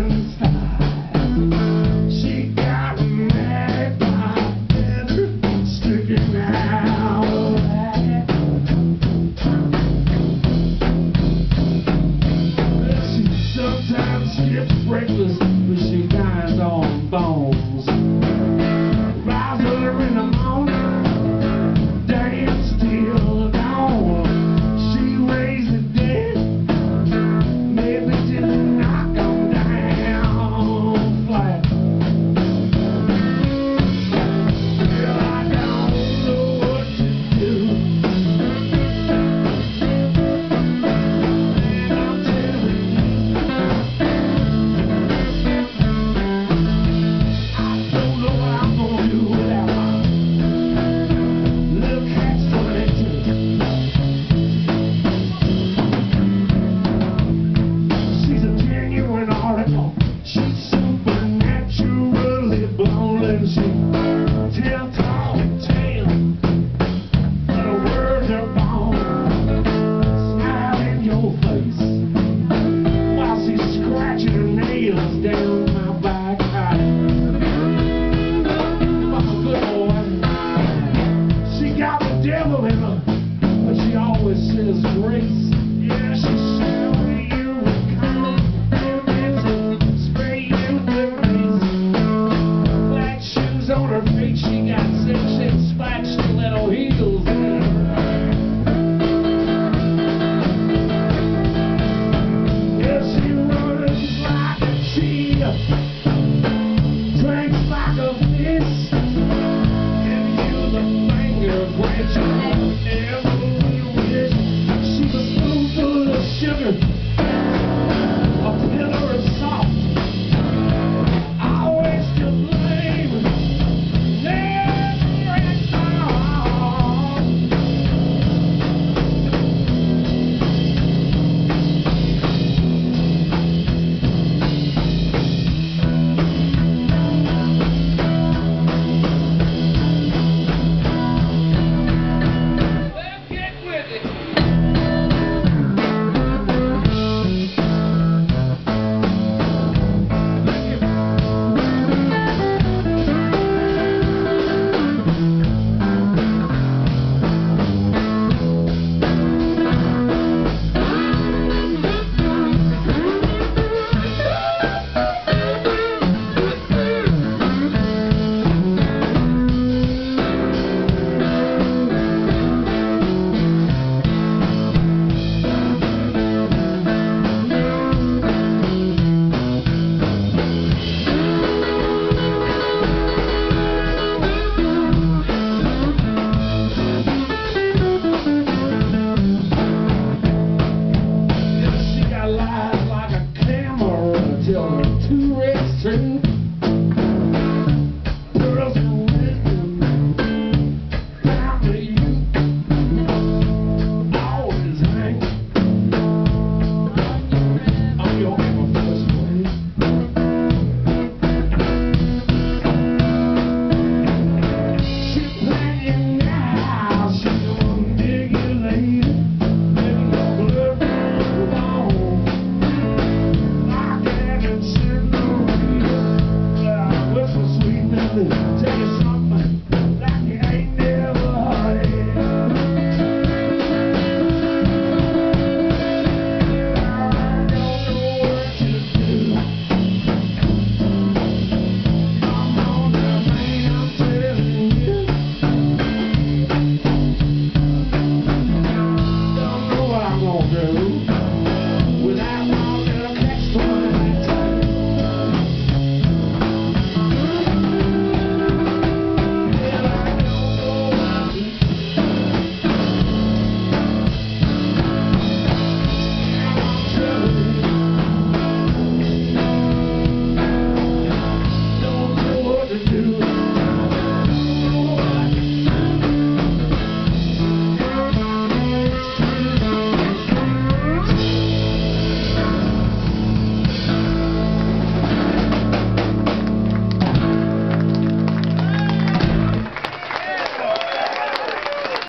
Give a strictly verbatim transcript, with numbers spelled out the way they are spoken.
Breakfast, but she dines on bones. Rise her in the morning, dance till dawn. She raised the dead, maybe didn't knock 'em down flat. Well, I don't know what to do. And I'm telling you, she's supernaturally blown, and she tell tall tale, but her words are born. Smile in your face while she's scratching her nails down my back. I'm a good boy. She got the devil in her, but she always says grace. Yeah, she's showing you a kind. On her feet, she got six inch flat stiletto heels. Yeah, she runs like a cheetah, drinks like a fish, give you the finger, grant you every wish. She's a spoonful of sugar, a pillar of salt. Till her two wrists turn